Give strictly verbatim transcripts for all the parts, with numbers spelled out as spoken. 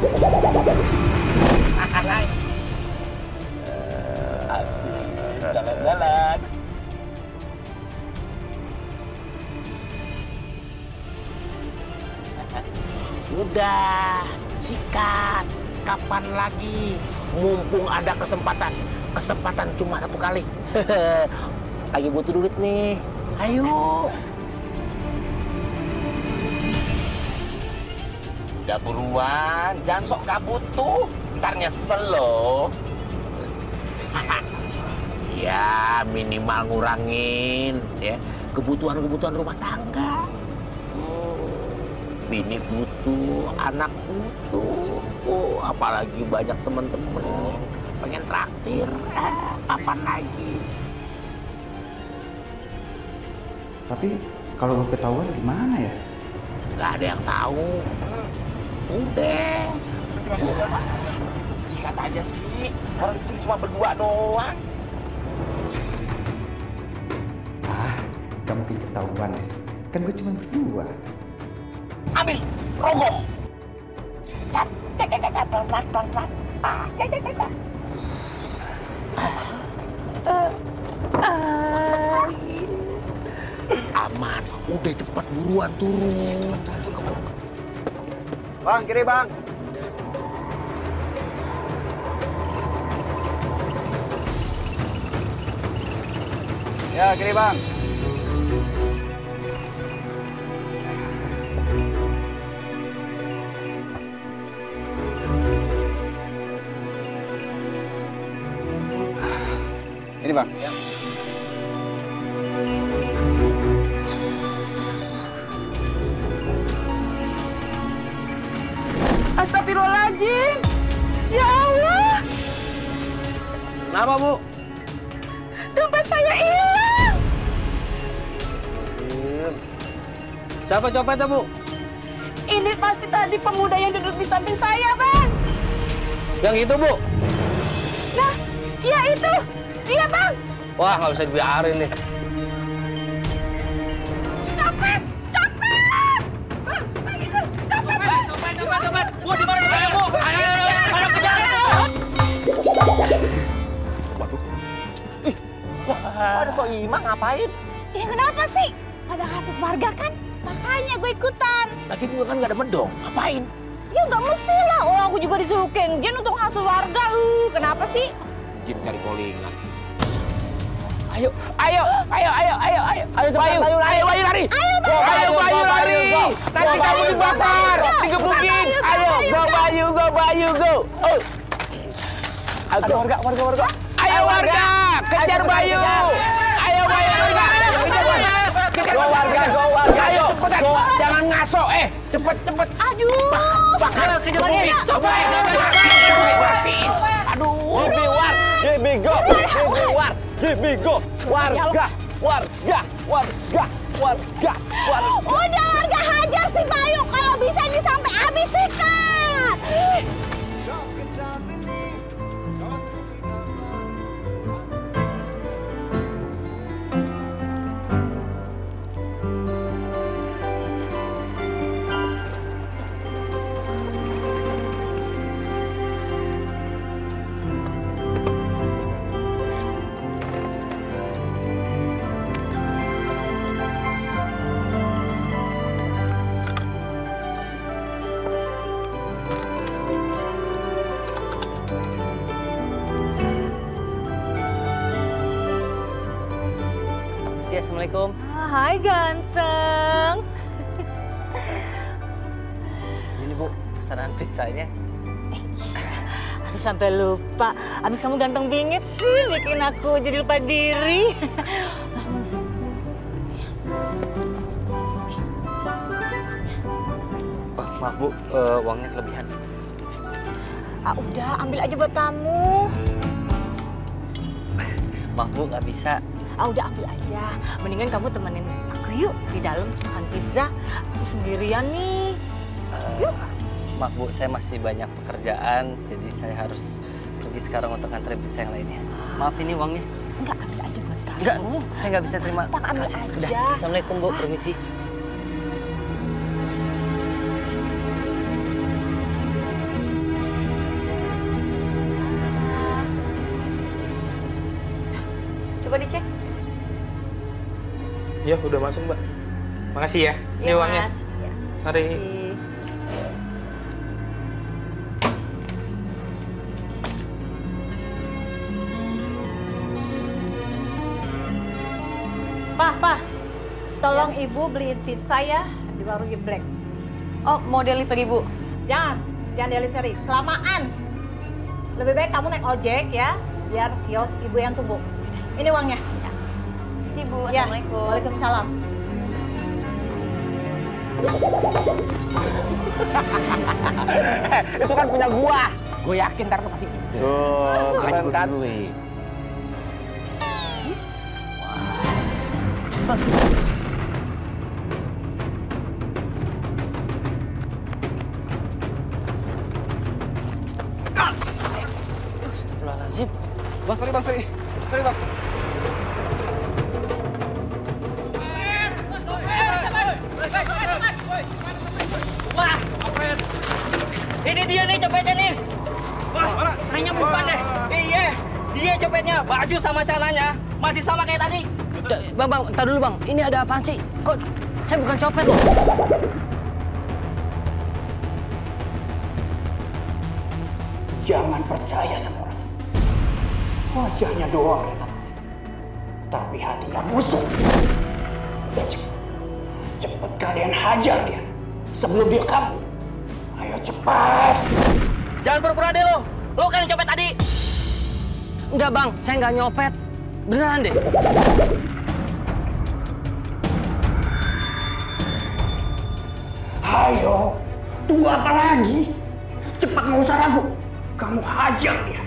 Asik, jalan-jalan. Udah, sikat. Kapan lagi? Mumpung ada kesempatan. Kesempatan cuma satu kali. Lagi butuh duit nih. Ayo. Udah buruan, jangan sok gak butuh. Ntar nyesel loh. Ya, minimal ngurangin ya kebutuhan-kebutuhan rumah tangga. Bini butuh, anak butuh, oh, apalagi banyak temen-temen pengen traktir, eh, kapan lagi? Tapi kalau gue ketahuan gimana ya? Gak ada yang tahu. Udah. Sikat aja sih, orang di sini cuma berdua doang. Ah, gak mungkin ketahuan deh. Kan gue cuma berdua. Ambil, rogoh. Cat, cat, cat, cat, pelan-pelan, pelan-pelan. Ah, ya, ya, ya, ya. Aman, udah cepat buruan turun. Bang, kiri bang. Ya, kiri bang. Ini bang. Ya. Astagfirullahaladzim. Ya Allah. Kenapa, Bu? Dompet saya hilang. Siapa copetnya, Bu? Ini pasti tadi pemuda yang duduk di samping saya, Bang. Yang itu, Bu? Nah, iya itu. Iya, Bang. Wah, nggak bisa dibiarin nih. Copet! Copet! Bang, Bang itu. Copet, Bang. Copet, copet, copet. Bu, di mana copetnya, Bu? Ayo, ayo, ayo, kejar. Waduh. Ih, wah, ada so Imang ngapain? Ya kenapa sih? Ada hasut warga kan? Makanya gue ikutan. Lagi juga kan nggak ada medong. Ngapain? Ya nggak mesti lah. Oh, aku juga disuruh Keng Jin untuk hasut warga. Uh, kenapa sih? Jin cari polingan. Ayo, ayo, ayo, ayo, ayo, ayo. Ayo cepat, ayo lari. Ayo, Bayu lari. Ayo, Go, Bayu, Bayu lari. Nanti kamu dibakar, digebukin. Ayo, go Bayu, go Bayu, go. Oh. Ada warga, warga, warga. Ayo warga, kejar Bayu. Ayo Bayu, warga. Kejar Bayu. Kejar Go warga, go warga. Ayo, cepetan. Jangan ngaso, eh. Cepet, cepet. Aduh. Bakar, kejar lagi. Coba, mati. Aduh. Give me war, give me go, give me war, give me go. Warga, warga, warga, warga, warga. Udah warga hajar si Bayu. Kalau bisa ini sampai habis sikat. Assalamualaikum. Hai ganteng. Ini Bu, pesanan pizzanya. Aduh sampai lupa. Abis kamu ganteng bingit sih bikin aku jadi lupa diri. Oh, maaf Bu, uh, uangnya kelebihan. Ah udah, ambil aja buat kamu. Maaf Bu, nggak bisa. Ah udah ambil aja. Mendingan kamu temenin aku yuk di dalam makan pizza. Aku sendirian nih. Yuk. Maaf Bu, saya masih banyak pekerjaan, jadi saya harus pergi sekarang untuk nganterin pizza yang lainnya. Maaf ini uangnya. Enggak, ambil aja buat kamu. Enggak, saya nggak bisa terima. Tak ambil Kasih. aja. Udah, Assalamualaikum Bu, permisi. Coba dicek. Ya, udah masuk, Mbak. Makasih ya. Ini Ya, uangnya. Mas. Ya. Mari. Makasih. Pak, Pak, tolong Ibu beliin pizza ya di warung Geblek. Oh, mau delivery, Bu? Jangan, jangan delivery, kelamaan. Lebih baik kamu naik ojek ya, biar kios Ibu yang tunggu. Ini uangnya. Si Bu, Ya, Assalamualaikum. Waalaikumsalam. Itu kan punya gua. Gue yakin ntar lu pasti Oh, keren kan? Astagfirullahaladzim. Bang, sorry bang, sorry. Sorry bang. Wah, ini dia nih copetnya nih. Wah, kayaknya bukan deh. Iya, dia copetnya. Baju sama celananya masih sama kayak tadi. Bang, bang, entar dulu bang. Ini ada apaan sih? Kok saya bukan copet loh? Jangan percaya sama orang. Wajahnya doang kelihatan baik, tapi hatinya busuk. Udah cepet, cepet kalian hajar dia sebelum dia kabur. Ayo cepat. Jangan pura-pura deh lo. Lo kan yang copet tadi. Enggak bang, saya nggak nyopet. Beneran deh. Ayo, tunggu apa lagi? Cepat, nggak usah ragu. Kamu hajar dia.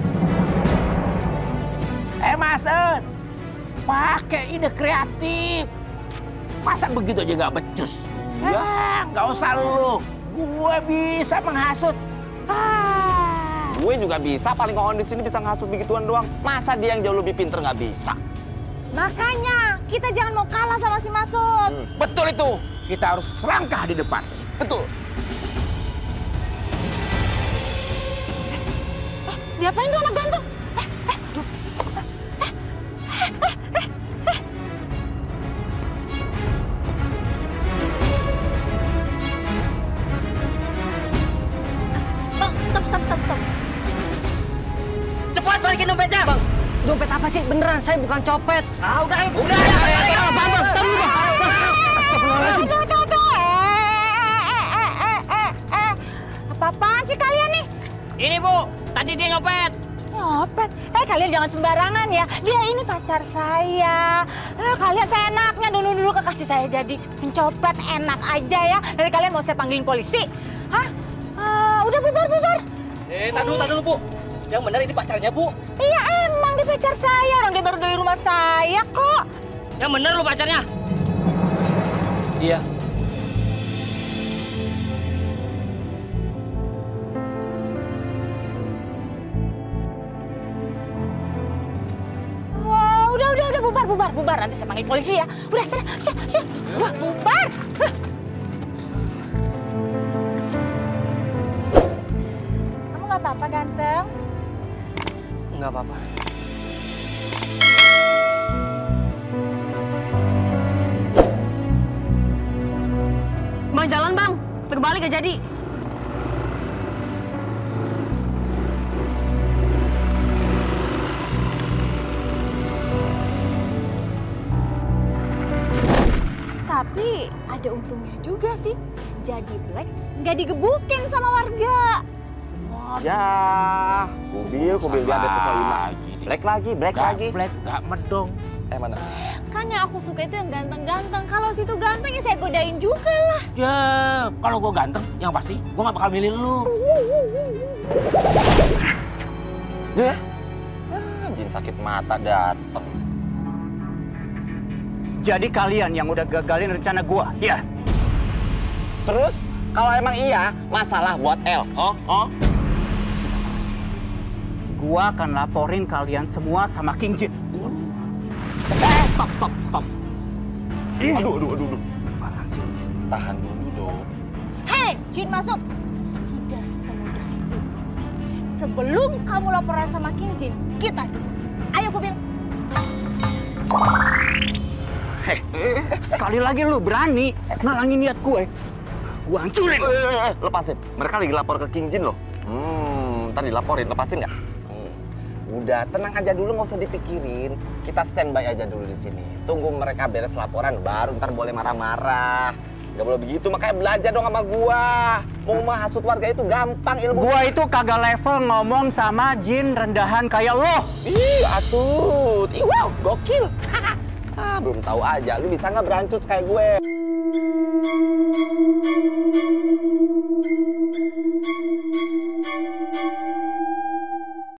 Eh Mas Ed, pakai ide kreatif. Masa begitu aja nggak becus? Ya, nggak usah lu. Gue bisa menghasut. Ah. Gue juga bisa, paling ngomong di sini bisa ngasut begituan doang. Masa dia yang jauh lebih pinter nggak bisa? Makanya, kita jangan mau kalah sama si Masud. Hmm. Betul itu. Kita harus selangkah di depan. Betul. Diapain tuh anak ganteng? Bang, stop, stop, stop, stop. Cepat balikin dompetnya. Bang, dompet apa sih? Beneran, saya bukan copet. Ah, udah, ayo. Udah, ayo, ayo, ayo. Bang, bang, tunggu bang. Aduh, aduh, aduh. Eh, eh, eh, eh, eh. Apa-apaan sih kalian nih? Ini Bu, tadi dia nyopet. Nyopet? Eh, kalian jangan sembarangan ya. Dia ini pacar saya. Eh, kalian seenaknya dulu-dulu kekasih saya jadi pencopet. Enak aja ya. Dari kalian mau saya panggilin polisi? Hah? Eh, udah bubar-bubar. Eh, tadi dulu, tadi dulu Bu. Yang benar ini pacarnya Bu. Iya, emang dia pacar saya. Orang dia baru dari rumah saya kok. Yang benar lu pacarnya. Iya. Wah, udah, udah, udah bubar, bubar, bubar. Nanti saya panggil polisi ya. Udah, sana, sana, sana. Wah, bubar. Hah. Kamu nggak apa-apa, ganteng? Nggak apa-apa. Bang, jalan bang. Terbalik gak jadi. Tapi ada untungnya juga sih. Jadi Black nggak digebukin sama warga. Ya, mobil, mobil dia ada Tesla lima. Black lagi, black Gak lagi. black, gak medong. Eh, mana? Kan yang aku suka itu yang ganteng-ganteng. Kalau situ ganteng ya saya godain juga lah. Ya, kalau gue ganteng, yang pasti gue gak bakal milih lu. Deh. Ah, jin sakit mata dateng. Jadi kalian yang udah gagalin rencana gua, ya? Terus, kalau emang iya, masalah buat El. Oh, oh. Gua akan laporin kalian semua sama King Jin. Eh, stop, stop, stop. Aduh, aduh, aduh, aduh. Tahan dulu dong. Hei, Jin Masud. Tidak semudah itu. Sebelum kamu laporan sama King Jin, kita dulu. Ayo gue bilang. Heh, sekali lagi lu berani ngalangin niat gue, gue hancurin. Eh, eh, eh, lepasin. Mereka lagi lapor ke King Jin loh. Hmm, ntar dilaporin, lepasin nggak? Hmm. Udah, tenang aja dulu, nggak usah dipikirin. Kita standby aja dulu di sini. Tunggu mereka beres laporan, baru ntar boleh marah-marah. Gak boleh begitu, makanya belajar dong sama gua. Mau menghasut warga itu gampang ilmu. Gua itu kagak level ngomong sama jin rendahan kayak lo. Ih, atut. Ih, wow, gokil. Ah, belum tahu aja. Lu bisa nggak berancut kayak gue?